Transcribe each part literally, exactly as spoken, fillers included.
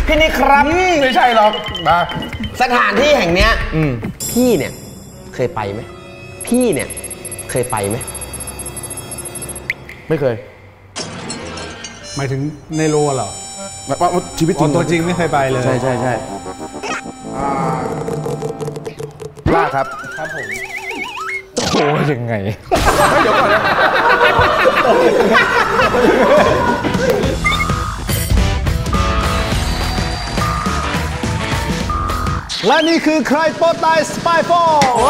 พี่นิกครับไม่ใช่หรอกมาสถานที่แห่งเนี้ยพี่เนี่ยเคยไปไหมพี่เนี่ยเคยไปไหมไม่เคยหมายถึงในโลเหรอแบบว่าชีวิตจริงตัวจริงไม่เคยไปเลยใช่ใช่ใช่ล่าครับครับผมโอ้ยังไงเดี๋ยวก่อนนะและนี่คือใครโปรตายสปายโฟ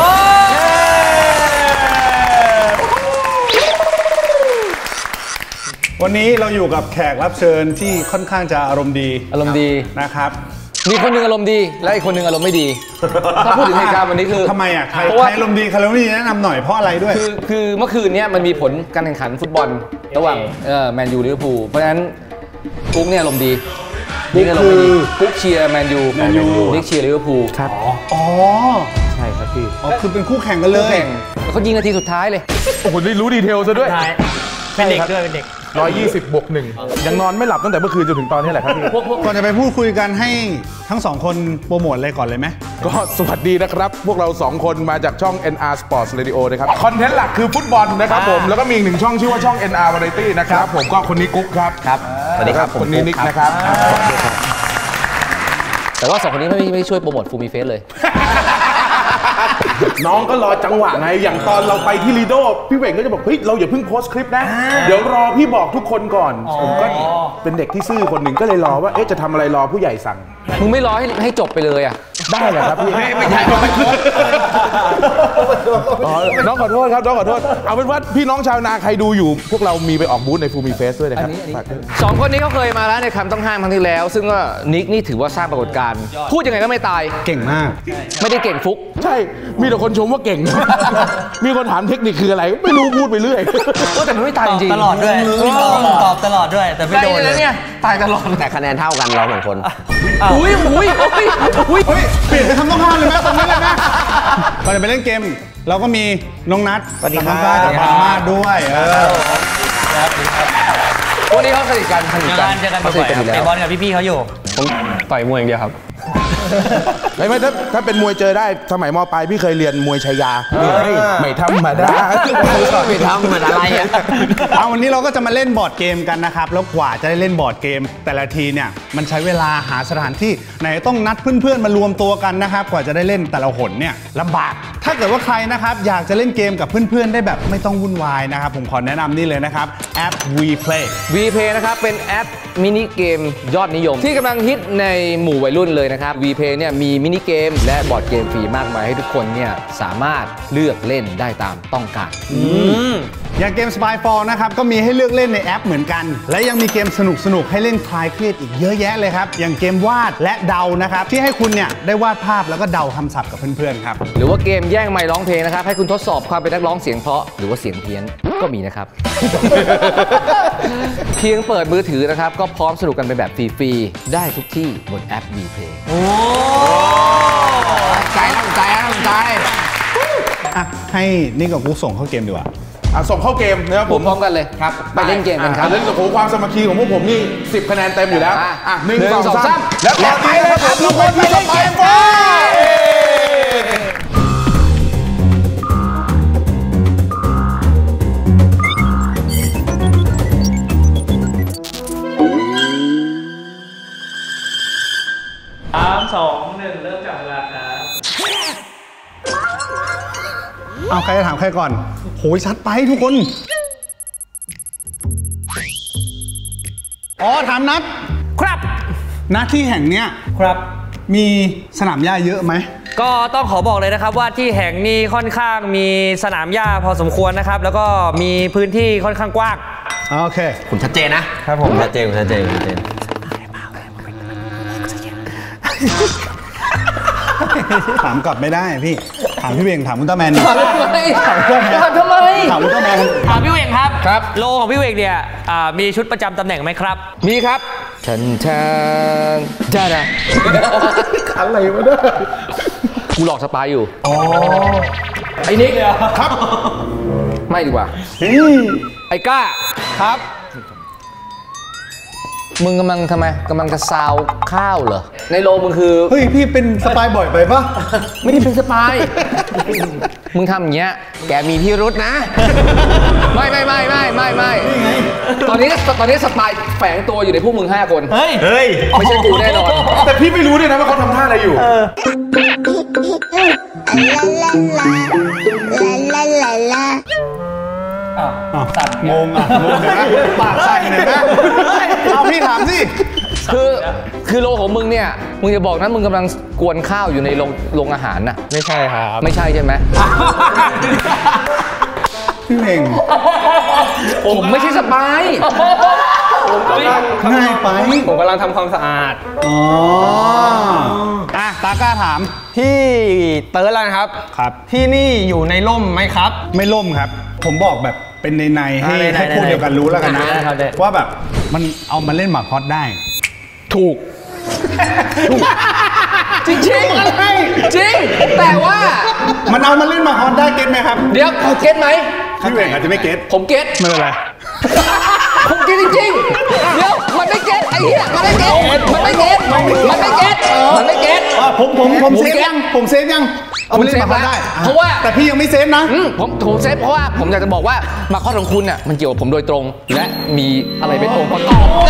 วันนี้เราอยู่กับแขกรับเชิญที่ค่อนข้างจะอารมณ์ดีอารมณ์ดีนะครับมีคนหนึ่งอารมณ์ดีและอีกคนหนึ่งอารมณ์ไม่ดีถ้าพูดถึงเหตุการณ์วันนี้คือทำไมอ่ะใครอารมณ์ดีใครอารมณ์ไม่ดีแนะนำหน่อยเพราะอะไรด้วยคือคือเมื่อคืนนี้มันมีผลการแข่งขันฟุตบอลระหว่างเออแมนยูลิเวอร์พูลเพราะฉะนั้นกุ๊กเนี่ยอารมณ์ดีกุ๊กอารมณ์ดีกุ๊กเชียร์แมนยูแมนยูนิกเชียร์ลิเวอร์พูลครับอ๋อใช่ครับพี่อ๋อคือเป็นคู่แข่งกันเลยเขายิงนาทีสุดท้ายเลยโอ้โหนี่รู้ดีเทลซะด้วยเป็นเด็กด้วยเป็นเด็กร้อยยี่สิบบวกหนึ่งยังนอนไม่หลับตั้งแต่เมื่อคืนจนถึงตอนนี้แหละครับพี่ก่อนจะไปพูดคุยกันให้ทั้งสองคนโปรโมทอะไรก่อนเลยไหมก็สวัสดีนะครับพวกเราสองคนมาจากช่อง เอ็น อาร์ Sports Radio นะครับคอนเทนต์หลักคือฟุตบอลนะครับผมแล้วก็มีอีกหนึ่งช่องชื่อว่าช่อง เอ็น อาร์ Variety นะครับผมก็คนนี้กุ๊กครับครับสวัสดีครับคนนี้นิกนะครับแต่ว่าสองคนนี้ไม่ไม่ช่วยโปรโมทฟูมิเฟสเลยน้องก็รอจังหวะไงอย่างตอนเราไปที่ลีโดพี่เวงก็จะบอกเฮ้ยเราอย่าเพิ่งโพสต์คลิปนะเดี๋ยวรอพี่บอกทุกคนก่อนผมก็เป็นเด็กที่ซื่อคนหนึ่งก็เลยรอว่าเอ๊ะจะทำอะไรรอผู้ใหญ่สั่งมึงไม่รอให้ให้จบไปเลยอ่ะได้เหรอครับพี่ไม่ใช่น้องขอโทษครับน้องขอโทษเอาเป็นว่าพี่น้องชาวนาใครดูอยู่พวกเรามีไปออกบูธในฟูมิเฟสด้วยนะครับสองคนนี้เขาเคยมาแล้วในคำต้องห้ามครั้งที่แล้วซึ่งว่านิกนี่ถือว่าสร้างปรากฏการณ์พูดยังไงก็ไม่ตายเก่งมากไม่ได้เก่งฟุกใช่มีแต่คนชมว่าเก่งมีคนถามเทคนิคคืออะไรไม่รู้พูดไปเรื่อยแต่มันไม่ตายจริงตลอดด้วยตอบตลอดด้วยแต่ไม่โดนเลยเนี่ยตายตลอดแต่คะแนนเท่ากันเราสองคนอุ้ยอุ้ยอุ้ยอุ้ยเปลี่ยนไปทำต้องห้ามเลยไหมตรงนี้เลยไหมก่อนจะไปเล่นเกมเราก็มีน้องนัทสวัสดีครับกับพามาด้วยเออวันนี้เขาสนิทกันสนิทกันเจอกันบ่อยๆเตะบอลกับพี่ๆเขาอยู่ผมต่อยมวยอย่างเดียวครับไม่ไม่ถ้าถ้าเป็นมวยเจอได้สมัยม.ปลายพี่เคยเรียนมวยชายาไม่ธรรมดาไม่ทำเหมือนอะไรอ่ะเอาวันนี้เราก็จะมาเล่นบอร์ดเกมกันนะครับแล้วกว่าจะได้เล่นบอร์ดเกมแต่ละทีเนี่ยมันใช้เวลาหาสถานที่ไหนต้องนัดเพื่อนๆมารวมตัวกันนะครับกว่าจะได้เล่นแต่ละหนเนี่ยลำบากถ้าเกิดว่าใครนะครับอยากจะเล่นเกมกับเพื่อนๆได้แบบไม่ต้องวุ่นวายนะครับผมขอแนะนำนี่เลยนะครับแอป WePlay WePlay นะครับเป็นแอปมินิเกมยอดนิยมที่กำลังฮิตในหมู่วัยรุ่นเลยนะครับ WePlay เนี่ยมีมินิเกมและบอร์ดเกมฟรีมากมายให้ทุกคนเนี่ยสามารถเลือกเล่นได้ตามต้องการอย่างเกม Spyfall นะครับก็มีให้เลือกเล่นในแอปเหมือนกันและยังมีเกมสนุกๆให้เล่นคลายเครียดอีกเยอะแยะเลยครับอย่างเกมวาดและเดานะครับที่ให้คุณเนี่ยได้วาดภาพแล้วก็เดาคำศัพท์กับเพื่อนๆครับหรือว่าเกมแย่งไมค์ร้องเพลงนะครับให้คุณทดสอบความเป็นนักร้องเสียงเพราะหรือว่าเสียงเพี้ยนก็มีนะครับ เพียงเปิดมือถือนะครับก็พร้อมสนุกกันเป็นแบบฟรีๆได้ทุกที่บนแอป WePlay โอ้ใจน่าสนใจน่าสนใจอ่ะให้นี่กับกูส่งเข้าเกมดีกว่าส่งเข้าเกมนะครับผมพร้อมกันเลยครับไปเล่นเกมกันครับเล่นกับผมความสมัครของพวกผมนี่สิบคะแนนเต็มอยู่แล้วอ่ะหนึ่งสองสามแล้วตอนนี้นะครับทุกคนไปเล่นเกมสามสองหนึ่งเริ่มจับเวลาครับเอาใครจะถามใครก่อนโหยชัดไปทุกคนอ๋อถามนัดครับหน้าที่แห่งเนี้ยครับมีสนามหญ้าเยอะไหมก็ต้องขอบอกเลยนะครับว่าที่แห่งนี้ค่อนข้างมีสนามหญ้าพอสมควรนะครับแล้วก็มีพื้นที่ค่อนข้างกว้างโอเคคุณชัดเจนนะครับผมชัดเจนชัดเจนชัดเจนถามกลับไม่ได้พี่ถามพี่เวงถามคุณต้าแมนถามทำไมถามทำไมถามคุณต้าแมนถามพี่เวงครับครับโลของพี่เวงเนี่ยมีชุดประจำตำแหน่งไหมครับมีครับชันชันจ้าจ้าอะไรวะเนี่ยกูหลอกสปายอยู่อ๋อไอ้นิกครับไม่ดีกว่าไอ้ก้าครับมึงกำลังทำไมกำลังจะซาวข้าวเหรอในโลมึงคือเฮ้ยพี่เป็นสปายบ่อยไปปะไม่ได้เป็นสปายมึงทำอย่างเงี้ยแกมีพิรุษนะไม่ไม่ไม่ไม่ไม่ไม่ตอนนี้ตอนนี้สปายแฝงตัวอยู่ในพวกมึงห้าคนเฮ้ยเฮ้ยไม่ใช่กูแน่นอนแต่พี่ไม่รู้ด้วยนะว่าเขาทำท่าอะไรอยู่สัตว์งงอ่ะงงเลยนะปากใส่เลยนะเอาพี่ถามสิคือคือโลของมึงเนี่ยมึงจะบอกนะมึงกำลังกวนข้าวอยู่ในโรงโรงอาหารน่ะไม่ใช่ครับไม่ใช่ใช่ไหมพี่เองผมไม่ใช่สปายง่ายไปผมกำลังทำความสะอาดอ๋ออ่ะตากล้าถามพี่เติร์ดแล้วนะครับครับที่นี่อยู่ในร่มไหมครับไม่ล่มครับ ผมบอกแบบเป็นในในๆให้อ่าในๆให้พูดเดียวกันรู้แล้วกันนะได้ครับได้ว่าแบบมันเอามาเล่นหมากฮอตได้ถูกจริงจริงจริงแต่ว่ามันเอามาเล่นหมากฮอตได้เก็ตไหมครับเดี๋ยวเก็ตไหมพี่เวงอาจจะไม่เก็ตผมเก็ตไม่เป็นไรผมเก็ตจริงๆเดี๋ยวมันไม่เก็ตไอ้เหี้ยมันไม่เก็ตมันไม่เก็ตมันไม่เก็ตมันไม่เก็ตอ่ะผมผมผมผมเซฟเก็ตยังผมเซฟยังเอามาเล่นหมากฮอตได้เพราะว่าแต่พี่ยังไม่เซฟนะอืมผมผมเซฟเพราะว่าผมอยากจะบอกว่ามาข้อของคุณน่ะมันเกี่ยวกับผมโดยตรง และมีอะไรเป็นองค์ประกอบนะ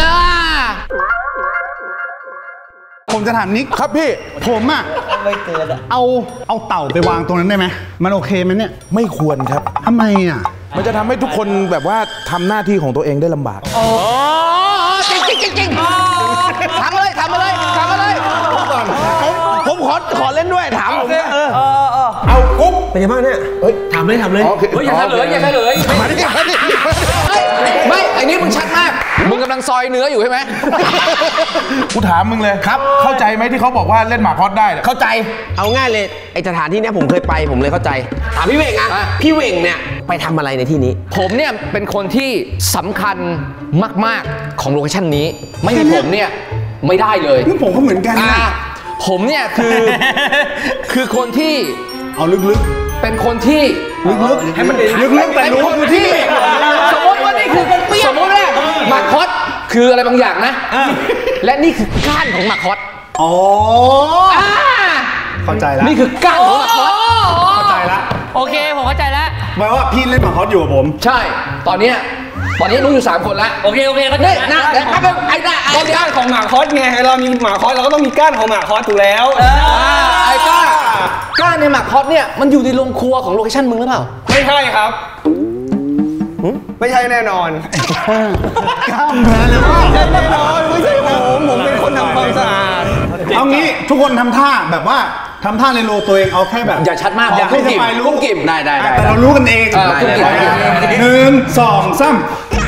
ผมจะถามนิกครับพี่ผมอ่ะเอาเอาเต่าไปวางตรงนั้นได้ไหมมันโอเคไหมเนี่ยไม่ควรครับทำไมอ่ะมันจะทำให้ทุกคนแบบว่าทำหน้าที่ของตัวเองได้ลำบากอ๋อจริงจริงจริงจริงทำมาเลยทำมาเลยทำมาเลยผมขอขอเล่นด้วยถามผมเนี่ยเอากุ๊บเป็นยังไงบ้างเนี่ยเฮ้ยถามเลยถามเลยโอเคเฮ้ยอย่าเฉลยอย่าเฉลยไม่ไม่ไอ้นี่มึงชัดมากมึงกำลังซอยเนื้ออยู่ใช่ไหมกูถามมึงเลยครับ เข้าใจไหมที่เขาบอกว่าเล่นหมากฮอตได้เนี่ยเข้าใจเอาง่ายเลยไอสถานที่เนี้ยผมเคยไปผมเลยเข้าใจถามพี่เวงอะพี่เวงเนี่ยไปทำอะไรในที่นี้ผมเนี่ยเป็นคนที่สำคัญมากๆของโลเคชั่นนี้ ไม่มีผมเนี่ยไม่ได้เลยนี่ผมก็เหมือนกันอ่านะผมเนี่ยคือ คือคนที่เอาลึกเป็นคนที่ๆลึกๆให้มันลึกๆแต่เป็นรู้คนคือที่ที่สมมติว่านี่คือสมมติว่าหมากฮอตคืออะไรบางอย่างนะ และนี่คือก้านของหมากฮอตอ๋ออ่าเข้าใจแล้วนี่คือก้านของหมากฮอตเข้าใจแล้วโอเค ผมเข้าใจแล้วแปลว่าพี่เล่นหมากฮอตอยู่กับผมใช่ ตอนเนี้ยตอนนี้รู้อยู่สามคนแล้วโอเค โอเคเข้าใจนี่นะเดี๋ยวแป๊บนึงไอ้น่ะก็ไอ้เดี๋ยวก้านของหมากฮอตไงเรามีหมากฮอตเราก็ต้องมีก้านของหมากฮอตถูกแล้วอ่าไอ้ก้าก้านในหมากฮอตเนี่ยมันอยู่ในโรงครัวของโลเคชั่นมึงหรือเปล่าไม่ใช่ครับไม่ใช่แน่นอนกล้ามแพ้เลยว่าไม่ใช่แน่นอนไม่ใช่ผมผมเป็นคนทำความสะอาดเอางี้ทุกคนทำท่าแบบว่าทำท่าในโลตัวเองเอาแค่แบบอย่าชัดมากอย่าให้สบายรู้กุ้งกิ่มได้ได้ได้แต่เรารู้กันเองเออกุ้งกิ่มหนึ่งสองสาม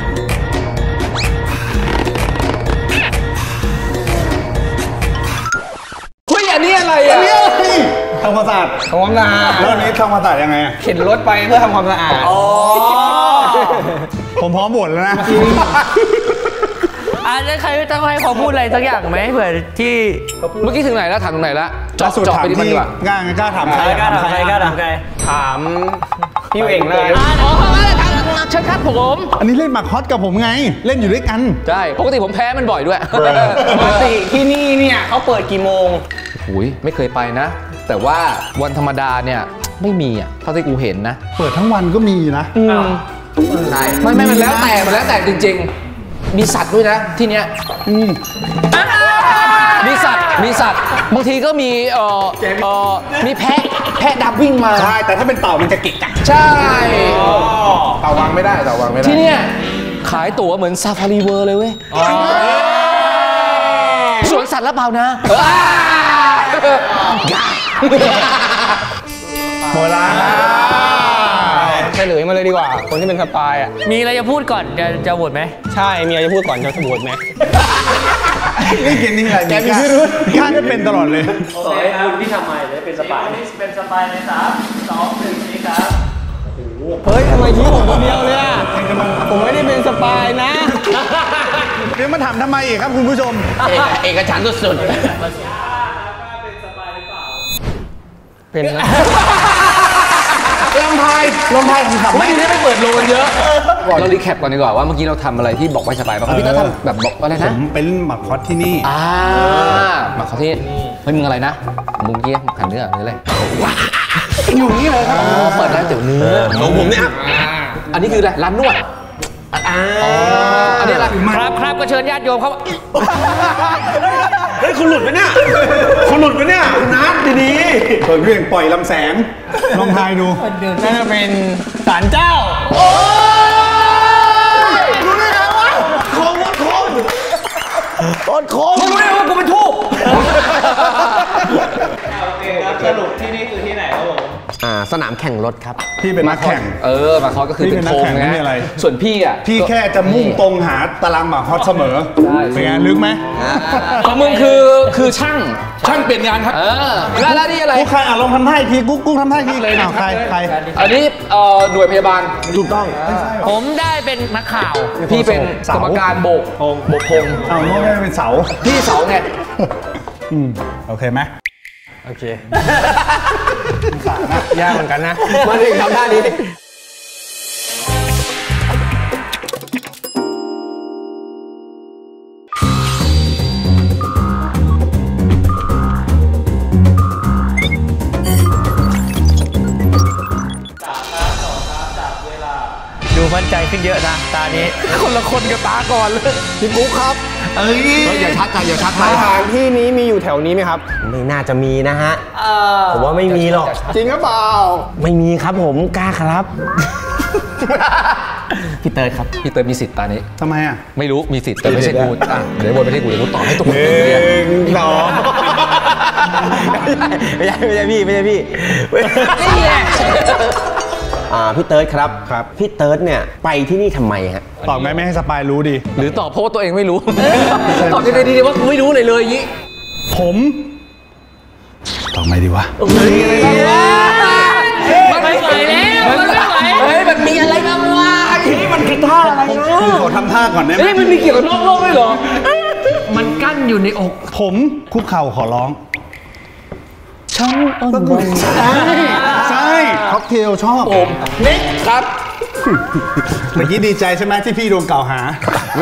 เฮ้ยอันนี้อะไรอ่ะทำความสะอาดทำความสะอาดแล้วอันนี้ทำความสะอาดยังไงอะเข็นรถไปเพื่อทำความสะอาดผมพร้อมบ่นแล้วนะอ่ะแล้วใครต้องให้เขาพูดอะไรสักอย่างไหมเผื่อที่เมื่อกี้ถึงไหนแล้วถามถึงไหนแล้วเจาะสุดเจาะถามไปที่มันที่ดีกว่ากล้ากล้าถามใครกล้าถามใครกล้าถามใครถามพี่เวงเลยอ๋อทางเชิญครับผมอันนี้เล่นหมากฮอตกับผมไง เล่นอยู่ด้วยกันใช่ปกติผมแพ้มันบ่อยด้วยปกติที่นี่เนี่ยเขาเปิดกี่โมงหุยไม่เคยไปนะ แต่ว่าวันธรรมดาเนี่ยไม่มีอ่ะเท่าที่กูเห็นนะเปิดทั้งวันก็มีนะใช่ไม่ไม่มันแล้วแต่มันแล้วแต่จริง ๆ มีสัตว์ด้วยนะที่เนี้ยมีสัตว์มีสัตว์บางทีก็มีเอ่อเอ่อมีแพะแพะดำวิ่งมาใช่ แต่ถ้าเป็นเต่ามันจะเกะกะใช่เต่าวางไม่ได้เต่าวางไม่ได้ที่เนี้ยขายตั๋วเหมือนซาฟารีเวิร์เลยเว้ยสวนสัตว์แล้วเปล่านะโบราณเฉลยมาเลยดีกว่า คนที่เป็นสปายอ่ะมีอะไรจะพูดก่อนจะจะโหวตไหมใช่มีอะไรจะพูดก่อนจะสบดไหมนี่เกมนี้อะไรแกมีพิรุธกล้าจะเป็นตลอดเลยโอเคคุณที่ทำไมเลยเป็นสปายเป็นสปายในสามสองหนึ่งนี่ครับเฮ้ยทำไมชี้ผมคนเดียวเลยอ่ะผมไม่ได้เป็นสปายนะเดี๋ยวมาถามทำไมอีกครับคุณผู้ชมเอกเอกฉันท์สุดเป็นนะเลำพายลำพายขำไหมไม่ได้ไม่เปิดโลกันเยอะเรารีแคปก่อนดีกว่าว่าเมื่อกี้เราทำอะไรที่บอกไว้สบายป่ะพี่ต้องทำแบบบอกอะไรผนะมเป็นหมักคอสที่นี่อ่ามาขอที่เฮ้ยมึงอะไรนะมึงเกี้ยหันเนื้อหรืออะไรอยู่นี่เลยครับเปิดร้านเตี๋ยวเนื้อของผมเนี่ยอันนี้คืออะไรร้านนวดอ่าอันนี้อะไรครับครับก็เชิญญาติโยมเขาเฮ้ยคุณหลุดไปเนี่ยคุณหลุดไปเนี่ยนัดดีๆเปิดเรื่องปล่อยลำแสงลองทายดูน่าจะเป็นศาลเจ้ารู้ได้ไงวะโค้งโค้งต้นโค้งรู้ได้ว่ากูเป็นทูบสรุปที่นี่คือที่ไหนครับผมอ่าสนามแข่งรถครับพี่เป็นนักแข่งเออมาคอสก็คือพี่เป็นนักแข่งธไม่มีอะไรส่วนพี่อ่ะพี่แค่จะมุ่งตรงหาตารางหมากฮอตเสมอเป็นไงลึกไหมของมึงคือคือช่างช่างเปลี่ยนงานครับเออแล้วแล้วนี่อะไรกุ๊กใครอ่ะลองทำท่าอีกทีกุ๊กกุ๊กทำท่าอีกทีเลยนะใครใครอันนี้เอ่อหน่วยพยาบาลถูกต้องผมได้เป็นนักข่าวพี่เป็นกรรมการโบกโบกพงอ้าวโน้ตไม่เป็นเสาพี่เสาไงอืมโอเคไหมโอเค ยากเหมือนกันนะมาถึงทำท่านี้ดูมั่นใจขึ้นเยอะนะตานี้ คนละคนกับตาก่อนเลยพี่กุ๊กครับเอ้ยอย่าชัดใจอย่าชัดใจสถานที่นี้มีอยู่แถวนี้ไหมครับไม่น่าจะมีนะฮะผมว่าไม่มีหรอกจริงหรือเปล่าไม่มีครับผมกล้าครับ พี่เตยครับพี่เติมมีสิทธิ์ตานี้ทำไมอ่ะไม่รู้มีสิทธิ์แต่ไม่ใช่กูอ่ะเดี๋ยวบนไม่ใช่กูเดี๋ยวกูตอบให้ทุกคนเลยสองไม่ใช่ไม่ใช่พี่ไม่ใช่พี่นี่แหละอ่าพี่เติร์ดครับครับพี่เติร์ดเนี่ยไปที่นี่ทำไมฮะตอบไงไม่ให้สปายรู้ดีหรือตอบเพราะว่าตัวเองไม่รู้ ตอบยังไงดีว่ากูไม่รู้เลยเลยอย่างนี้ผมตอบไงดีวะมันไม่ไหวแล้วมันไม่ไหวเฮ้ยมันมีอะไรบ้างวะนี่มันคือท่าอะไรเนาะขอทำท่าก่อนได้ไหมเฮ้ยมันมีเกี่ยวกับนอกโลกด้วยเหรอมันกั้นอยู่ในอกผมคุกเข่าขอร้องช่างอ้อนวอนใช่ใช่ค็อกเทลชอบผมนิกครับเมื่อกี้ดีใจใช่ไหมที่พี่โดนกล่าวหา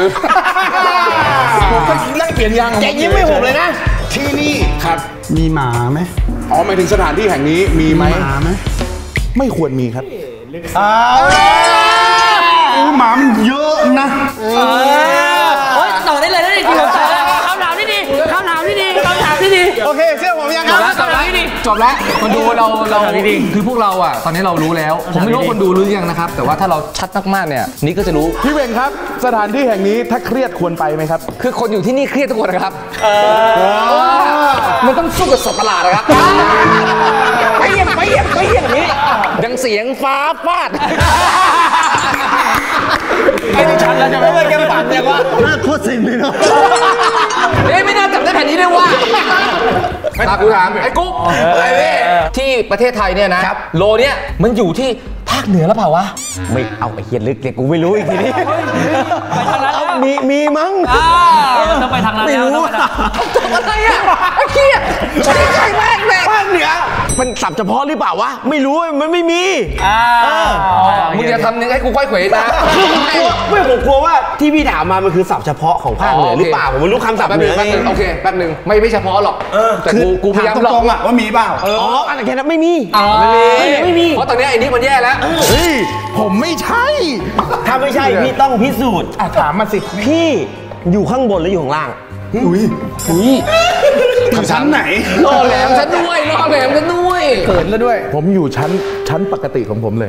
ผมก็แลกเปลี่ยนยางของแกผมยิ้มไม่ผมเลยนะที่นี่ครับมีหมาไหมอ๋อหมายถึงสถานที่แห่งนี้มีไหมหมาไหมไม่ควรมีครับอ้าวอู้หมามันเยอะนะโอ๊ยต่อได้เลยนะนี่ที่ผมต่อเลยคำถามที่ดีคำถามที่ดีคำถามที่ดีโอเคเชื่อผมยังจครับบแล้วจบแล้วจบแล้วคนดูเราเราคือพวกเราอ่ะตอนนี้เรารู้แล้ว ผมไม่รู้ว่าคนดูรู้ยังนะครับ แต่ว่าถ้าเราชัดมากๆเนี่ยนี่ก็จะรู้พี่เวงครับ สถานที่แห่งนี้ถ้าเครียดควรไปไหมครับคือคนอยู่ที่นี่เครียดทุกคนนะครับมันต้องสู้กับสัตว์ประหลาดนะครับไปเยี่ยมไปเยี่ยมไปเยี่ยมอย่างนี้ดังเสียงฟ้าฟาดไม่ได้ชัดแล้วจะไม่แกปั่นเนี่ยว่าน่าโคตรสิงเลยเนาะเอ้ยไม่น่าจับได้แผ่นนี้ด้วยว่าตากูถามไอ้กุ๊กไอ้เว้ที่ประเทศไทยเนี่ยนะโลเนี่ยมันอยู่ที่ภาคเหนือแล้วเปล่าวะไม่เอาไอ้เฮียลึกเลยกูไม่รู้อีกทีนี้ไปทางนั้นแล้วมีมีมั้งอ่าต้องไปทางนั้นไม่แล้วรู้ต้องไปทางอะไรอ่ะไอ้เหี้ยใช่ใช่แม่งแม่งภาคเหนือมันสับเฉพาะหรือเปล่าวะไม่รู้มันไม่มีอ่ามึงอย่าทำนึงให้กูค่อยเขวนะไม่ผมกลัวว่าที่พี่ถามมามันคือศัพท์เฉพาะของภาคเหนือหรือเปล่าผมไม่รู้คำศัพท์แป๊บเหนึนืงอแป๊บนึงโอเคแป๊บนึงไม่ไม่เฉพาะหรอกแต่กูกูพยายามถหลอตรกงๆอะว่ามีเปล่าอ๋ออันนั้นแค่นั้นไม่มีไม่มีไม่มีเพราะตอนนี้ไอ้นี่มันแย่แล้วเฮ้ย ผมไม่ใช่ถ้าไม่ใช่พี่ต้องพิสูจน์อ่ะถามมาสิพี่อยู่ข้างบนหรืออยู่ข้างล่างอุ้ยอุ้ยอยู่ชั้นไหนล่อแหลมฉันด้วยล่อแหลมฉันด้วยเขินแล้วด้วยผมอยู่ชั้นชั้นปกติของผมเลย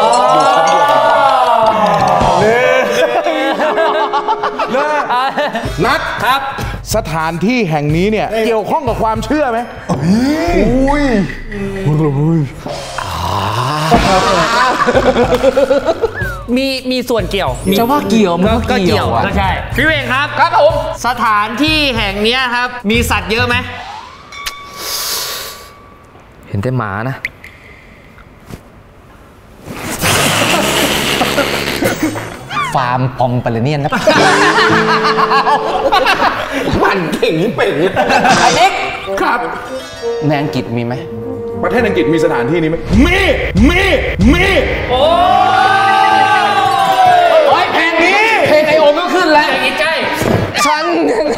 นัดครับสถานที่แห่งนี้เนี่ยเกี่ยวข้องกับความเชื่อไหมอุ้ยมีมีส่วนเกี่ยวจะว่าเกี่ยวมันก็ก็เกี่เกี่ยยว วอะก็ใช่พี่เวงครับครับผมสถานที่แห่งเนี้ยครับ มีสัตว์เยอะไหมเห็นแต่หมานะ ฟาร์มปอมเปรเนียนครับมันเก่งนี่เป่งไอ้เอ็กครับ แมงกิดมีไหมประเทศอังกฤษมีสถานที่นี้ไหมมีมีมีโอ้ยเพลงนี้เพลงไอโอมก็ขึ้นแล้วใกล้ฉัน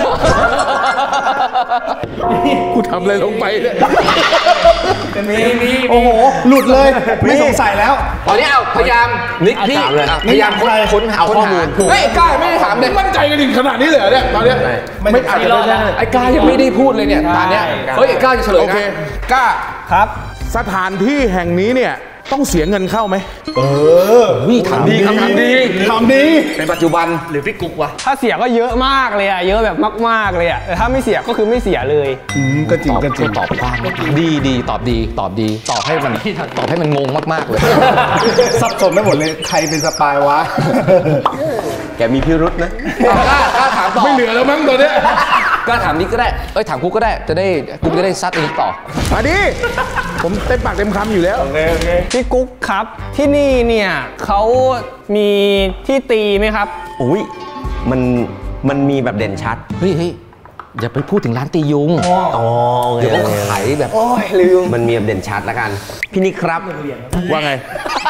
กูทำอะไรลงไปเนี่ยมีมีโอ้โหหลุดเลยไม่สงสัยแล้วตอนนี้เอาพยายามนิกพี่พยายามค้นหาข้อมูลเฮ้ยกล้าไม่ได้ถามเลยมั่นใจกันถึงขนาดนี้เลยเนี่ยตอนนี้ไม่อาจจะได้ไอ้กล้ายังไม่ได้พูดเลยเนี่ยตอนนี้เฮ้ยกล้าจะเฉลยนะโอเคกล้าครับสถานที่แห่งนี้เนี่ยต้องเสียเงินเข้าไหมเออวิทำดีทำดีทำดีในปัจจุบันหรือพี่กุ๊กวะถ้าเสียก็เยอะมากเลยอะเยอะแบบมากๆเลยอะแต่ถ้าไม่เสียก็คือไม่เสียเลยอืมก็จริงก็จริงตอบกว้างดีดีตอบดีตอบดีตอบให้มันตอบให้มันงงมากๆเลยสับสนไม่หมดเลยใครเป็นสปายวะแกมีพิรุษนะกล้ากล้าถามต่อไม่เหลือแล้วมั้งตอนนี้กล้าถามนิกก็ได้เอ้ยถามกุ๊กก็ได้จะได้กุ๊กจะได้ซัดนิกต่อมาดิผมเต็มปากเต็มคำอยู่แล้วพี่กุ๊กครับที่นี่เนี่ยเขามีที่ตีไหมครับอุ้ยมันมันมีแบบเด่นชัดเฮ้ยเฮ้ยอย่าไปพูดถึงร้านตียุงอ๋อเดี๋ยวเขาขายแบบโอ้ยลืมมันมีแบบเด่นชัดแล้วกันพี่นิกครับว่าไง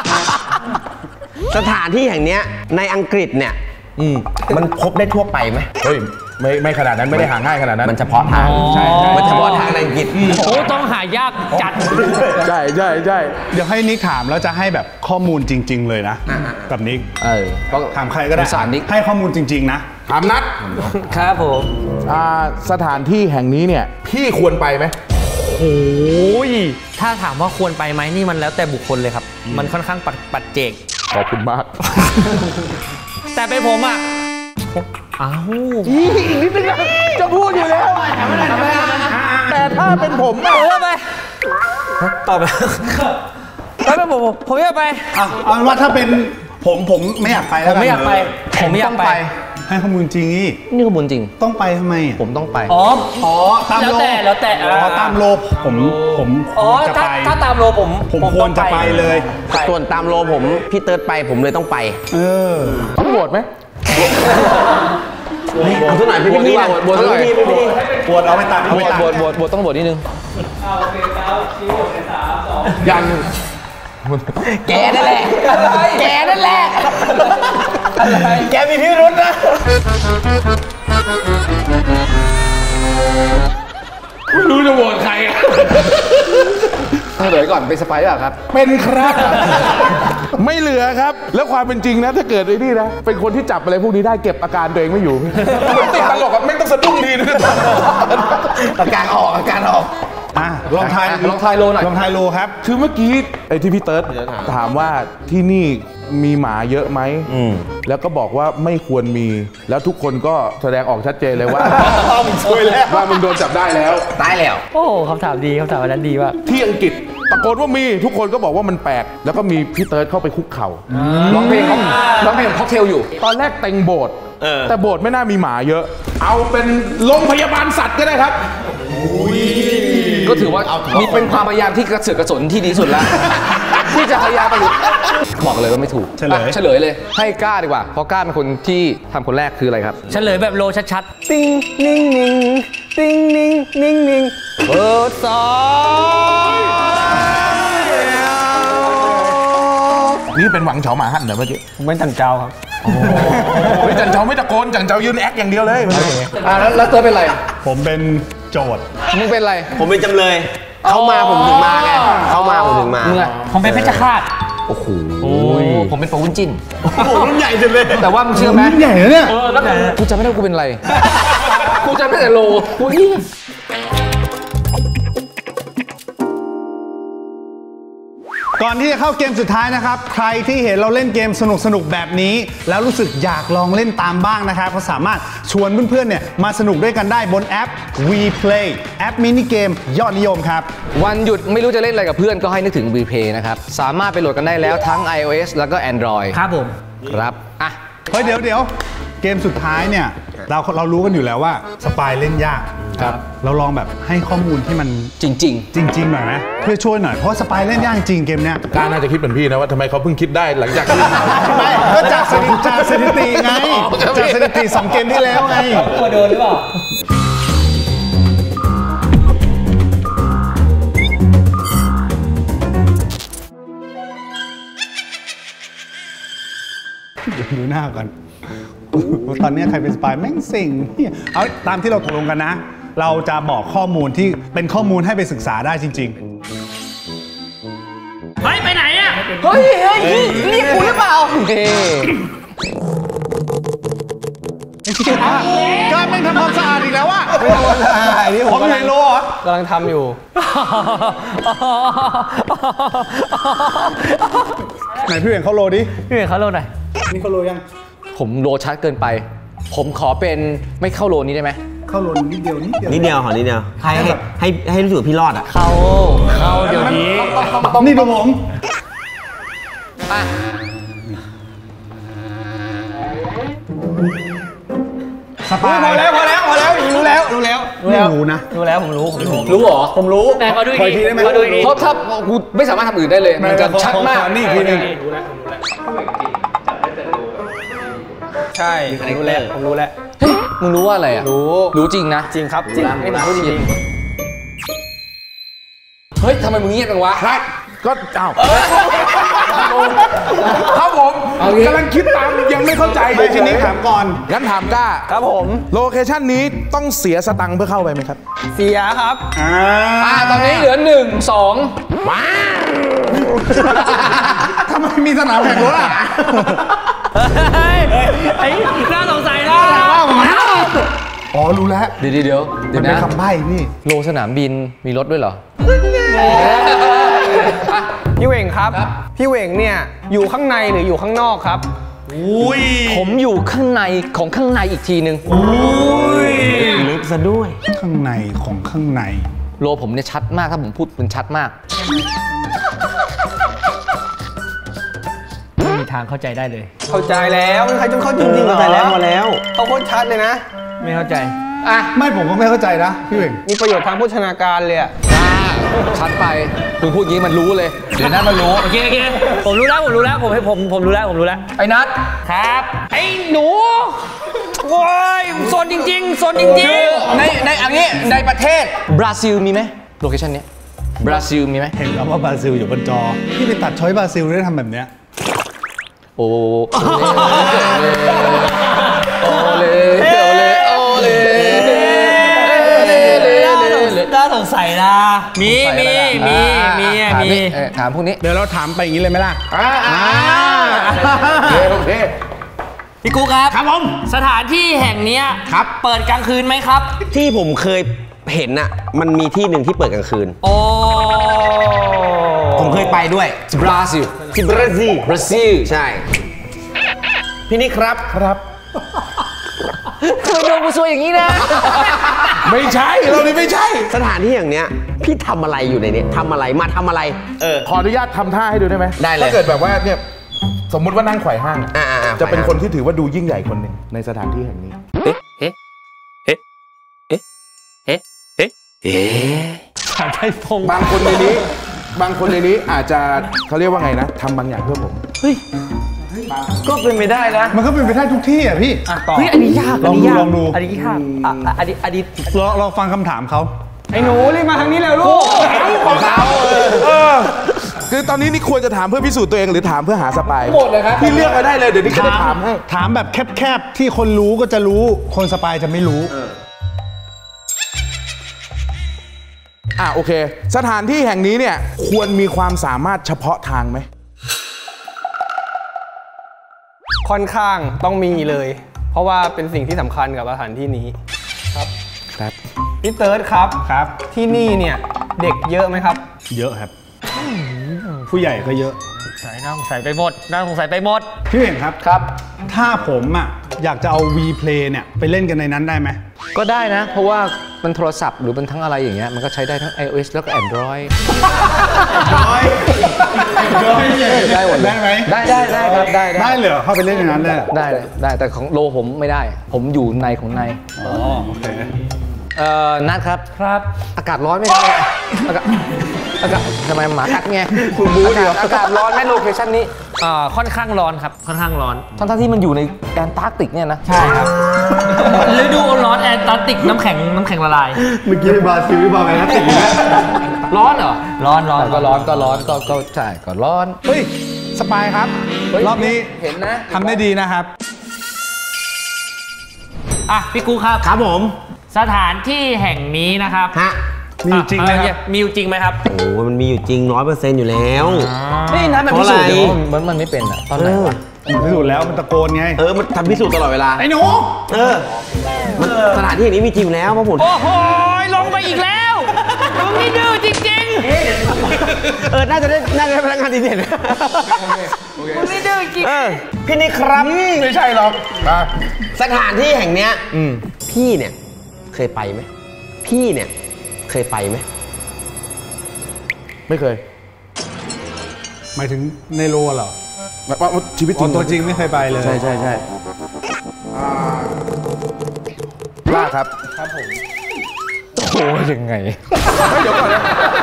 สถานที่แห่งนี้ในอังกฤษเนี่ยมันพบได้ทั่วไปไหมเฮ้ยไม่ไม่ขนาดนั้นไม่ได้หาง่ายขนาดนั้นมันเฉพาะทางใช่มันเฉพาะทางในอังกฤษโอ้ต้องหายากจัดใช่ใช่ใช่เดี๋ยวให้นิกถามแล้วจะให้แบบข้อมูลจริงๆเลยนะกับนิกเออถามใครก็ได้สารนิกให้ข้อมูลจริงๆนะถามนัดครับผมสถานที่แห่งนี้เนี่ยพี่ควรไปไหมโอ้ยถ้าถามว่าควรไปไหมนี่มันแล้วแต่บุคคลเลยครับมันค่อนข้างปัจเจกขอบคุณมากแต่เป็นผมอ่ะอ้าวอีกนิดนึงจะพูดอยู่แล้วแต่ถ้าเป็นผมผมจะไปตอบไปถ้าเป็นผมผมจะไปเอาว่าถ้าเป็นผมผมไม่อยากไปแล้วไม่อยากไปผมไม่อยากไปให้ข้อมูลจริงนี่นี่ข้อมูลจริงต้องไปทำไมผมต้องไปอ๋ออ๋อตามโลแล้วแต่แล้วแต่อ๋อตามโลผมผมจะไปถ้าตามโลผมผมควรจะไปเลยส่วนตามโลผมพี่เติร์ดไปผมเลยต้องไปเออต้องโหวตไหมเอาเท่าไหร่พี่พี่นะบวชเท่าไหร่บวชเอาไปตัดเอาไปตัดบวชบวชบวชต้องบวชนิดนึงยังแกนั่นแหละแกนั่นแหละแกมีพิรุธนะไม่รู้จะโหวตใครเฉลยก่อนเป็นสไปร์ป่ะครับเป็นครับไม่เหลือครับแล้วความเป็นจริงนะถ้าเกิดไอ้นี่นะเป็นคนที่จับอะไรพวกนี้ได้เก็บอาการตัวเองไม่อยู่ติดตลกไม่ต้องสะดุ้งทีนะอาการออกอาการออกอ่ะลองทายลองทายโลหน่อยลองทายโลครับคือเมื่อกี้ไอ้ที่พี่เติร์ดถามว่าที่นี่มีหมาเยอะไหมแล้วก็บอกว่าไม่ควรมีแล้วทุกคนก็แสดงออกชัดเจนเลยว่าช่วยแล้วว่ามึงโดนจับได้แล้วตายแล้วโอ้คำถามดีคำถามนั้นดีว่ะที่อังกฤษตะโกนว่ามีทุกคนก็บอกว่ามันแปลกแล้วก็มีพี่เติร์ดเข้าไปคุกเข่าร้องเพลงร้องเพลงค็อกเทลอยู่ตอนแรกเต็งโบสถ์แต่โบสถ์ไม่น่ามีหมาเยอะเอาเป็นโรงพยาบาลสัตว์ก็ได้ครับก็ถือว่ามีเป็นความพยายามที่กระเสือกกระสนที่ดีสุดแล้วที่จะพยายามไปบอกเลยว่าไม่ถูกเฉลยเฉลยเลยให้กล้าดีกว่าเพราะกล้าเป็นคนที่ทำคนแรกคืออะไรครับเฉลยแบบโลชัดๆติ้งนิ่งนิ่งติ้งนิ่งนิ่งนิ่งเปิดสองนี่เป็นหวังเฉาหมาหั่นเหรอเมื่อกี้ผมเป็นจันเจ้าครับไม่จันเจ้าไม่ตะโกนจันเจ้ายืนแอคอย่างเดียวเลยอ่าแล้วเติร์ดเป็นอะไรผมเป็นโจทย์มึงเป็นอะไรผมเป็นจำเลยเข้ามาผมถึงมาไงเข้ามาผมถึงมาเมื่อผมเป็นเพชรฆาตโอ้โหผมเป็นปะวุ้นจิ้นโอ้โหรุ่นใหญ่จังเลยแต่ว่ามึงเชื่อไหมรุ่นใหญ่นะเนี่ยกูจำไม่ได้กูเป็นอะไรกูจำไม่ได้โลกูก่อนที่จะเข้าเกมสุดท้ายนะครับใครที่เห็นเราเล่นเกมสนุกๆแบบนี้แล้วรู้สึกอยากลองเล่นตามบ้างนะครับก็สามารถชวนเพื่อนๆเนี่ยมาสนุกด้วยกันได้บนแอป WePlay แอปมินิเกมยอดนิยมครับวันหยุดไม่รู้จะเล่นอะไรกับเพื่อนก็ให้นึกถึง WePlay นะครับสามารถไปโหลดกันได้แล้วทั้ง iOS แล้วก็ Android ครับผมครับอ่ะเฮ้ยเดี๋ยวเดี๋ยวเกมสุดท้ายเนี่ยเราเรารู้กันอยู่แล้วว่าสปายเล่นยากครับเราลองแบบให้ข้อมูลที่มันจริงจริงจริงๆหน่อยไหมเพื่อช่วยหน่อยเพราะสปายเล่นยากจริงเกมเนี้ยกล้าน่าจะคิดเหมือนพี่นะว่าทำไมเขาเพิ่งคิดได้หลังจากที่ไม่ก็จากสถิติจากสถิติไงจากสถิติสองเกมที่แล้วไงกลัวโดนหรือเปล่าน้ากันตอนนี้ใครเป็นสปายแม่งเซ็งเนี่ยเอาตามที่เราตกลงกันนะ เราจะบอกข้อมูลที่เป็นข้อมูลให้ไปศึกษาได้จริงเฮ้ย ไปไหนอ่ะเฮ้ยเฮ้ยเรียกกูหรือเปล่าๆการแม่งทำความสะอาดอีกแล้วว่ะผมอยู่ในโลเหรอกำลังทำอยู่ไหนพี่เหวี่ยงเข้าโลดิพี่เหวี่ยงเขาโลหน่อยนี่เข้าโลยังผมโลชัดเกินไป ผมขอเป็นไม่เข้าโลนี้ได้ไหมเข้าโลนิดเดียวนิดเดียวนิดเดียวขอนิดเดียวให้ให้ให้ให้รู้สึกพี่รอดอ่ะเข้า เข้าเดี๋ยวนี้นี่ดูผม สปายพอแล้วพอแล้วพอแล้วรู้แล้วรู้แล้วไม่รู้นะรู้แล้วผมรู้ผมรู้รู้เหรอผมรู้แต่ขอดูอีกขออีกทีได้ไหมขอดูอีกทีเพราะถ้ากูไม่สามารถทำอื่นได้เลย มันจะชัดมากนี่ทีนึงใช่ผมรู้แล้วผมรู้แล้วเฮ้ยมึงรู้ว่าอะไรอ่ะรู้รู้จริงนะจริงครับจริงนี่ผมพูดจริงเฮ้ยทำไมมึงเงียบจังวะครับก็เอ้าครับผมเอางี้กำลังคิดตามยังไม่เข้าใจไปทีนี้ถามก่อนงั้นถามก้าครับผมโลเคชั่นนี้ต้องเสียสตังค์เพื่อเข้าไปไหมครับเสียครับอ่าอ่าตอนนี้เหลือหนึ่งสองทำไมมีสนามแข่งรถอ่ะเฮ้ยไอ้น่าสงสัยนะอ๋อ รู้แล้วเดี๋ยวเดี๋ยวเดี๋ยวมันเป็นนะคำใบ้พี่โลสนามบินมีรถด้วยเหรอพี่เหว่งครับ พี่เหว่งเนี่ยอยู่ข้างในหรืออยู่ข้างนอกครับผมอยู่ข้างในของข้างในอีกทีนึงลึกซะด้วยข้างในของข้างในโลผมเนี่ยชัดมากถ้าผมพูดมันชัดมากไม่มีทางเข้าใจได้เลยเข้าใจแล้วใครจะเข้าจริงๆเหรอเข้าใจแล้วพอแล้วเขาโคตรชัดเลยนะไม่เข้าใจอ่ะไม่ผมก็ไม่เข้าใจนะ พี่เหว่งมีประโยชน์ทางโภชนาการเลยอะอ่าชัดไปคุณพูดอย่างนี้มันรู้เลย เดี๋ยวนั้นมันรู้โอเคโอเคผมรู้แล้วผมรู้แล้วผมให้ผมผมรู้แล้วผมรู้แล้วไอ้นัทครับ ไอ้หนูโว้ยโซนจริงๆโซนจริงในในอันนี้ในประเทศบราซิลมีไหมโลเคชั่นนี้บราซิลมีไหมเห็นคำว่าบราซิลอยู่บนจอ พี่ไปตัดช้อยบราซิลได้ทำแบบเนี้ยโอ้โอเลโอเลโอเลๆน่าสงสัยนะมีมีมีมีอะถามมีนี่เอ่อถามพวกนี้เดี๋ยวเราถามไปอย่างนี้เลยไหมล่ะอ่าอ่าโอเคโอเคพี่กูครับครับผมสถานที่แห่งเนี้ยครับเปิดกลางคืนไหมครับที่ผมเคยเห็นอ่ะ มันมีที่หนึ่งที่เปิดกลางคืนโอ้ผมเคยไปด้วยบราซิลที่บราซิลบราซิลใช่ พี่นี่ครับครับทำไมโดนกูซวยอย่างนี้นะไม่ใช่เรานี่ไม่ใช่สถานที่อย่างเนี้ย พี่ทำอะไรอยู่ในนี้ทำอะไรมาทำอะไร เออขออนุญาตทำท่าให้ดูได้ไหมได้เลยถ้าเกิดแบบว่าเนี่ยสมมุติว่านั่งไขว่ห้างอ่าๆๆจะเป็นไขว่ห้างคนที่ถือว่าดูยิ่งใหญ่คนหนึ่งในสถานที่แห่งนี้สายไฟฟงบางคนในนี้ บางคนในนี้อาจจะเขาเรียกว่าไงนะทำบางอย่างเพื่อผมก็เป็นไปได้นะมันก็เป็นไปได้ทุกที่อ่ะพี่เฮ้ยอันนี้ยากลองดูลองดูอันนี้ยากอ่ะอ่ะอันนี้อันนี้ลองลองฟังคำถามเขาไอ้หนูรีบมาทางนี้เร็วลูกของเขาเออคือตอนนี้นี่ควรจะถามเพื่อพิสูจน์ตัวเองหรือถามเพื่อหาสปายหมดเลยครับพี่เลือกมาได้เลยเดี๋ยวนี้ก็จะถามให้ถามแบบแคบๆ ที่คนรู้ก็จะรู้ คนสปายจะไม่รู้อ่ะโอเค สถานที่แห่งนี้เนี่ยควรมีความสามารถเฉพาะทางไหมค่อนข้างต้องมีเลย เพราะว่าเป็นสิ่งที่สำคัญกับสถานที่นี้ครับพี่เติร์ดครับครับที่นี่เนี่ยเด็กเยอะไหมครับเยอะครับ ผู้ใหญ่ก็เยอะสายน่าสงสัยไปหมดน่าสงสัยไปหมดพี่เหว่งครับ ครับ ถ้าผมอ่ะอยากจะเอา V Play เนี่ยไปเล่นกันในนั้นได้ไหมก็ได้นะ เพราะว่ามันโทรศัพท์หรือมันทั้งอะไรอย่างเงี้ยมันก็ใช้ได้ทั้ง iOS แล้วก็ Android ได้หมดเลยได้ไหมได้ได้ได้ครับได้ได้ได้เลยเหรอเข้าไปเล่นในนั้นได้เหรอได้เลยได้แต่ของโลผมไม่ได้ ผมอยู่ในของในอ๋อโอเคเอ่อนัดครับครับอากาศร้อนไหมครับอากาศอากาศทำไมหมากัดไงคุณบู๊เดียวอากาศร้อนไหมโลเคชั่นนี้อ่าค่อนข้างร้อนครับค่อนข้างร้อนทั้งๆที่มันอยู่ในแอนตาร์กติกเนี่ยนะใช่ครับฤดูร้อนแอนตาร์กติกน้ำแข็งน้ำแข็งละลายเมื่อกี้บราซิลบอกไงนะติดนะร้อนเหรอร้อนร้อนก็ร้อนก็ร้อนก็ก็ใช่ก็ร้อนเฮ้ยสปายครับ รอบนี้เห็นนะทำได้ดีนะครับอ่ะพี่กูครับครับผมสถานที่แห่งนี้นะครับฮะมีอยู่จริงไหมครับอ่ะมีอยู่จริงไหมครับโอ้มันมีอยู่จริงร้อยเปอร์เซ็นต์อยู่แล้วนี่นะมันพิสูจน์เดี๋ยวมันมันไม่เป็นอ่ะตอนไหนวะพิสูจน์แล้วมันตะโกนไงเออมันทำพิสูจน์ตลอดเวลาไอ้หนูเออมันสถานที่อย่างนี้มีจริงอยู่แล้วพ่อผมโอ้โหลงไปอีกแล้วมึงนี่ดื้อจริงเออน่าจะได้น่าจะได้พนักงานดีเด่นๆมึงนี่ดื้อจริงเออพี่นี่ครับไม่ใช่หรอกมาสถานที่แห่งเนี้ยพี่เนี่ยเคยไปไหมพี่เนี่ยเคยไปไหมไม่เคยหมายถึงในโลเหรอแบบว่าชีวิตจอ๋ริอง ตัวจริงไม่เคยไปเลยใช่ใช่ใช่กล้าครับโอ้ยังไงเดี๋ยวก่อนนะ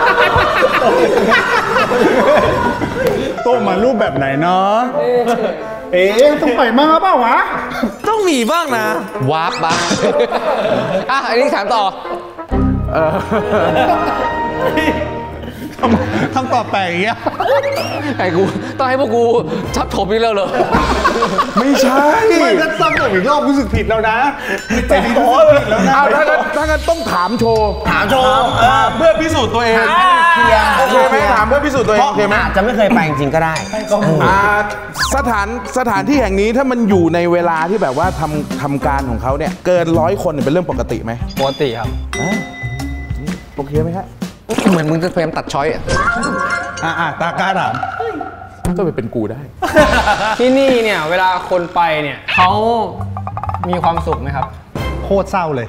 ต้มมารูปแบบไหนเนาะเอ๊ะต้องไปมากเปล่าวะต้องมีบ้างนะวาร์ปบ้างอ่ะอันนี้ถามต่อทำทำตอบแปลกอย่างเงี้ยไอ้กูต้องให้พวกกูทับถมอีกแล้วเหรอไม่ใช่ไม่ถ้าซ้ำผมอีกรอบรู้สึกผิดแล้วนะใจดีรู้สึกผิดแล้วนะเอาถ้างั้นถ้างั้นต้องถามโชว์ถามโชว์เพื่อพิสูจน์ตัวเองโอเคไหมถามเพื่อพิสูจน์ตัวเองโอเคไหมอาจจะไม่เคยไปจริงๆก็ได้อ่าสถานสถานที่แห่งนี้ถ้ามันอยู่ในเวลาที่แบบว่าทำทำการของเขาเนี่ยเกินร้อยคนเป็นเรื่องปกติไหมปกติครับโอเคไหมฮะเหมือนมึงจะพยายามตัดช้อยอ่ะอ่ะอ่ะตากล้าถามก็ไปเป็นกูได้ที่นี่เนี่ยเวลาคนไปเนี่ยเขามีความสุขไหมครับโคตรเศร้าเลย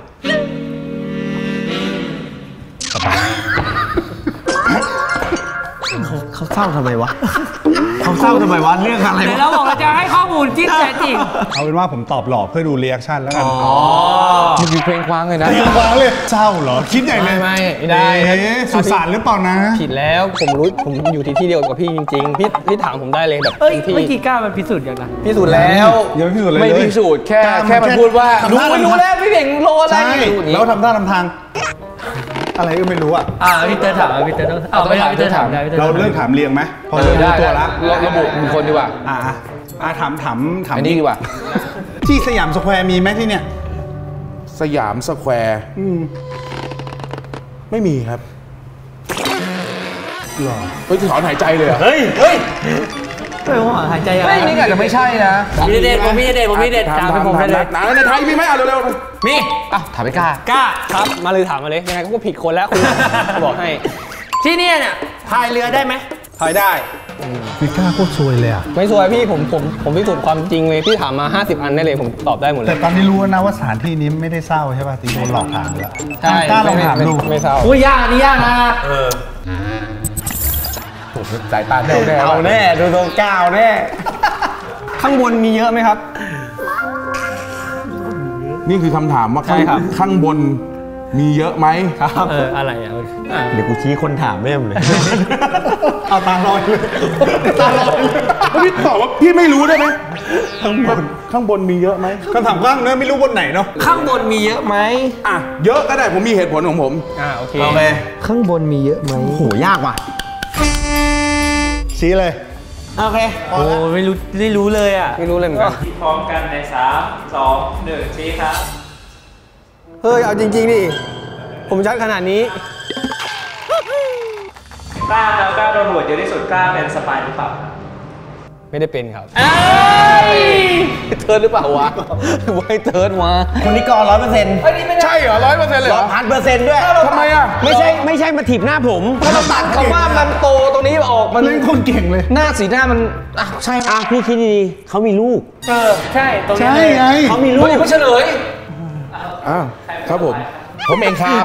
เขาเศร้าทำไมวะ เขาเศร้าทำไมวะ เรื่องอะไรเดี๋ยววะเราบอกเราจะให้ข้อมูลที่แท้จริงเอาเป็นว่าผมตอบหลอกเพื่อดูรีแอคชั่นแล้วกันมึงคือเพลงคว้างเลยนะเรียกว้างเลยเศร้าเหรอ คิดใหญ่เลยไม่ไม่ได้เอ๊ะสุสานหรือเปล่านะผิดแล้วผมรู้ผมอยู่ที่ที่เดียวกับพี่จริงๆพี่พี่ถามผมได้เลยแบบเอ้ยพี่เมื่อกี้กล้ามันพิสูจน์ยังนะพิสูจน์แล้วอย่าไปพิสูจน์เลยไม่เลยพิสูจน์แค่กล้าแค่มันพูดว่าทำรู้ท่าไม่รู้แล้วพี่เบ่งโลอะไรใช่อยู่อย่างนี้แล้วทำท่าทำทาง อะไรก็ไม่รู้อ่ะอ่าพี่เตอร์ถามอ่ะพี่เตอร์ต้องเอาไม่ได้พี่เตอร์ถามได้พี่เตอร์เราเลิกถามเรียงไหมพอเอเริ่อมได้รู้ตัวแล้ละวระบุบุคคลดีกว่าอ่ะอ่ะอ่ะถามถามถามอันนี้ดีกว่าที่สยามสแควร์มีไหมที่เนี่ยสยามสแควร์ไม่มีครับหรอเฮ้ยถอนหายใจเลยเหรอเฮ้ย เฮ้ยเฮ้ยผมหายใจยังไงไม่นี่อาจจะไม่ใช่นะผมมีเด็ดผมมีเด็ดผมมีเด็ดถามถามให้ถามผมถาได้มเลยหนังในไทยมีไหมอ่ะเร็วมีอ่ะถามไปกล้ากล้าครับมาเลยถามมาเลยยังไงก็ผิดคนแล้วคุณ บอกให้ที่เนี่ยเนี่ยพายเรือได้ไหมถอยได้พี่กล้าโคตรซวยเลยอ่ะไม่สวยพี่ผมผมผมพิสูจน์ความจริงเลยพี่ถามมาห้าสิบอันได้เลยผมตอบได้หมดเลแต่ยตอนนี้รู้แล้วนะว่าสถานที่นี้ไม่ได้เศร้าใช่ป่ะตีโดนหลอกถามแล้วใช่กล้าลองถามไไดูไม่เศร้าอุ้ยยากอันนี่ยากนะๆสายตาแน่วแน่เอาแน่ดูตรงก้าวแน่ข้างบนมีเยอะไหมครับนี่คือคำถามว่าข้างใช่ครับข้างบนมีเยอะไหมครับเอออะไรอ่ะเดี๋ยวกูชี้คนถามแม่มเลยเอาตาลอยเลยตาลอยเลยพี่ตอบว่าพี่ไม่รู้ได้ไหมข้างบนข้างบนมีเยอะไหมคำถามกว้างเนอะไม่รู้บนไหนเนาะข้างบนมีเยอะไหมอ่ะเยอะก็ได้ผมมีเหตุผลของผมอ่าโอเคโอเคข้างบนมีเยอะไหมโอ้โห ยากว่ะชี้เลยโอเคโอ้ไม่รู้ไม่รู้เลยอ่ะไม่รู้เลยเหมือนกันพร้อมกันในสามสองหนึ่งชี้ครับเฮ้ยเอาจริงๆดิผมชัดขนาดนี้กล้าครับกล้าโดนโหวตเยอะที่สุดกล้าเป็นสปายหรือเปล่าครับไม่ได้เป็นครับเทิร์นหรือเปล่าวะไว้เทิร์นวะคนนี้กรร้อยเปอร์เซ็นต์ใช่เหรอร้อยเปอร์เซ็นต์เลยเหร้รออยพันเปอร์เซ็นต์ด้วยทำไมอ่ะไม่ใช่ไม่ใช่มาถีบหน้าผมถ้าเราตัดคำว่ามันโตตรงนี้ออกมันเล่นคนเก่งเลยหน้าสีหน้ามันอ่ะใช่อ่ะพี่คิดดีๆเขามีลูกเออใช่ตรงนี้ใช่เลยไงเขามีลูเฮ้กยไม่เฉลยอ้าวครับผม ผมเองครับ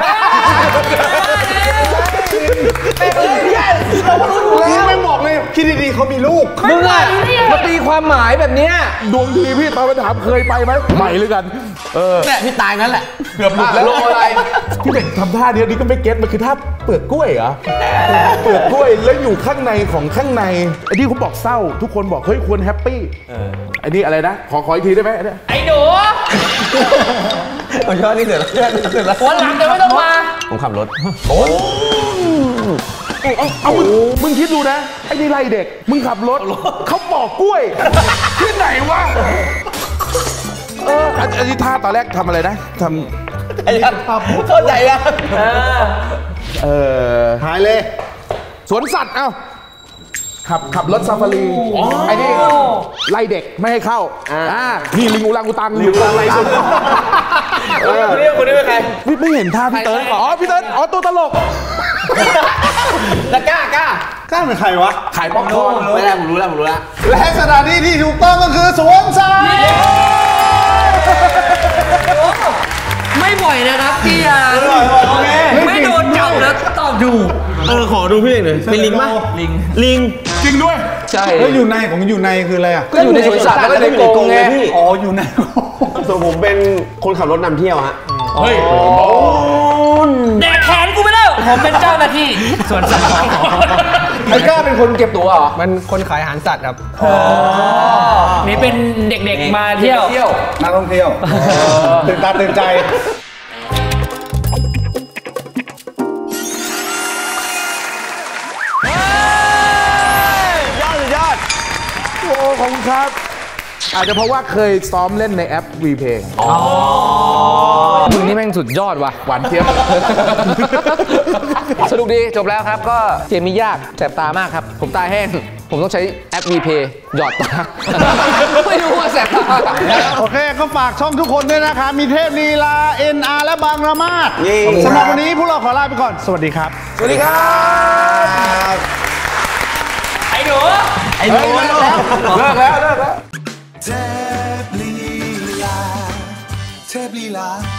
นี่ไม่บอกเลยคิดดีๆเขามีลูกมึงอะมาตีความหมายแบบเนี้ยดวงดีพี่ตอนมาถามเคยไปไหมใหม่เลยกัน เออแหละพี่ตายนั่นแหละเกือบหลุดแล้วโลอะไรพี่เด็กทำท่าเดียวนี้ก็ไม่เก็ตมันคือท่าเปลือกกล้วยเหรอ เปลือกกล้วยแล้วอยู่ข้างในของข้างในไอ้ที่เขาบอกเศร้า ทุกคนบอกเฮ้ยควรแฮปปี้ไอ้นี่อะไรนะ ขอขออีกทีได้ไหมอันเนี้ยไอ้หนูผมชอบนี่เสร็จแล้วเสร็จแล้ววันหลังเดี๋ยวไม่ต้องมาผมขับรถเอาเอามึงมึงคิดดูนะไอ้นี่ไล่เด็กมึงขับรถเขาปอกกล้วยที่ไหนวะเอออันนี้ท่าตอนแรกทำอะไรนะทำไอ้ครับเข้าใจแล้วเออหายเลยสวนสัตว์เอ้าขับขับรถซาฟารีไอ้นี่ไล่เด็กไม่ให้เข้าอ่านี่ลิงอูรังอูตังอยู่อะไรสุดคนนี้คนนี้เป็นใครไม่ไม่เห็นท่าพี่เติร์ดอ๋อพี่เติร์ดอ๋อตัวตลกแล้วกล้ากล้ากล้าเป็นใครวะขายป๊อปคอร์นไม่ได้ผมรู้แล้วผมรู้แล้วและสถานที่ที่ถูกต้องก็คือสวนสัตว์ไม่บ่อยนะครับพี่อาไม่โดนจับแล้วตอบถูกเออขอดูพี่หน่อยเป็นลิงป่ะลิงลิงจริงด้วยใช่แล้วอยู่ในของอยู่ในคืออะไรอ่ะก็อยู่ในสวนสัตว์แล้วก็อยู่ในกรงไงพี่อ๋ออยู่ในส่วนผมเป็นคนขับรถนำเที่ยวฮะเฮ้ยแดกแขนกูไปแล้ว ผมเป็นเจ้าหน้าที่สวนสัตว์ไอ้กล้าเป็นคนเก็บตัวเหรอมันคนขายอาหารสัตว์ครับนี่เป็นเด็กๆมาเที่ยวเที่ยวนักท่องเที่ยวตื่นตาตื่นใจยอดยอดโอ้ขอบคุณครับ อาจจะเพราะว่าเคยซ้อมเล่นในแอปวีเพลงมึงนี่แม่งสุดยอดว่ะหวานเทียบสนุกดีจบแล้วครับก็เกมนี้ยากแสบตามากครับ ผมตาแห้ง ผมต้องใช้แอป VPay หยอดตา ไม่รู้ว่าแสบตาโอเคก็ฝากช่องทุกคนด้วยนะครับ มีเทพลีลา เอ็น อาร์ และบางระมาดสำหรับวันนี้พวกเราขอลาไปก่อน สวัสดีครับสวัสดีครับไอ้หนูไอ้หนูเลิกแล้วเลิกแล้วเทพลีลาเทพลีลา